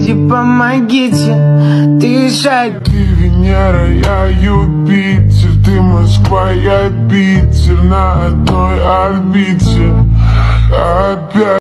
люди, помогите дышать. Ты Венера, я Юпитер, ты Москва, я Питер, на одной орбите опять.